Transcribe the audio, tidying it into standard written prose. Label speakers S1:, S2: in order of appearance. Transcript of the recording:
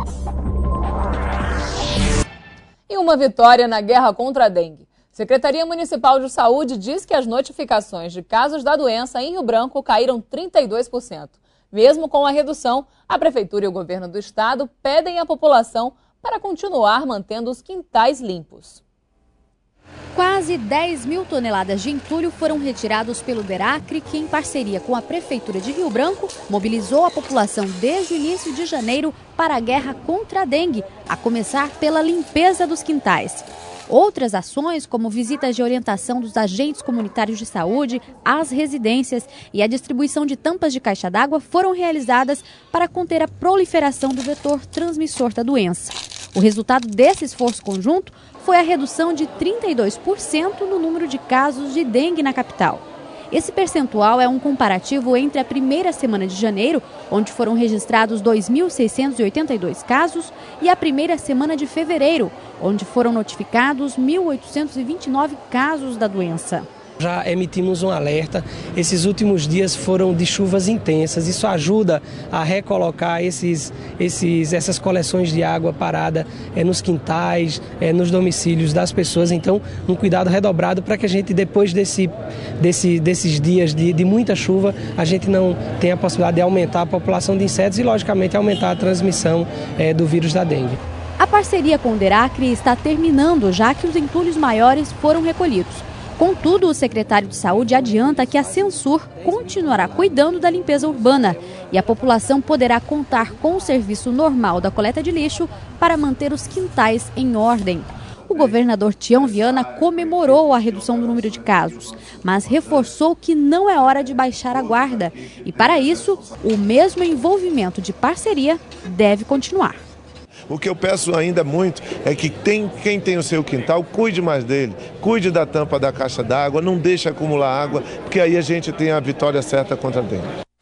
S1: E uma vitória na guerra contra a dengue. Secretaria Municipal de Saúde diz que as notificações de casos da doença em Rio Branco caíram 32%. Mesmo com a redução, a Prefeitura e o governo do estado pedem à população para continuar mantendo os quintais limpos.
S2: Quase 10 mil toneladas de entulho foram retirados pelo DERACRE, que em parceria com a Prefeitura de Rio Branco, mobilizou a população desde o início de janeiro para a guerra contra a dengue, a começar pela limpeza dos quintais. Outras ações, como visitas de orientação dos agentes comunitários de saúde às residências e a distribuição de tampas de caixa d'água, foram realizadas para conter a proliferação do vetor transmissor da doença. O resultado desse esforço conjunto foi a redução de 32% no número de casos de dengue na capital. Esse percentual é um comparativo entre a primeira semana de janeiro, onde foram registrados 2.682 casos, e a primeira semana de fevereiro, onde foram notificados 1.829 casos da doença.
S3: Já emitimos um alerta, esses últimos dias foram de chuvas intensas, isso ajuda a recolocar essas coleções de água parada nos quintais, nos domicílios das pessoas. Então, um cuidado redobrado para que a gente, depois desses dias de muita chuva, a gente não tenha a possibilidade de aumentar a população de insetos e, logicamente, aumentar a transmissão do vírus da dengue.
S2: A parceria com o DERACRE está terminando, já que os entulhos maiores foram recolhidos. Contudo, o secretário de Saúde adianta que a Censur continuará cuidando da limpeza urbana e a população poderá contar com o serviço normal da coleta de lixo para manter os quintais em ordem. O governador Tião Viana comemorou a redução do número de casos, mas reforçou que não é hora de baixar a guarda e, para isso, o mesmo envolvimento de parceria deve continuar.
S4: O que eu peço ainda muito é que quem tem o seu quintal, cuide mais dele, cuide da tampa da caixa d'água, não deixe acumular água, porque aí a gente tem a vitória certa contra a dengue.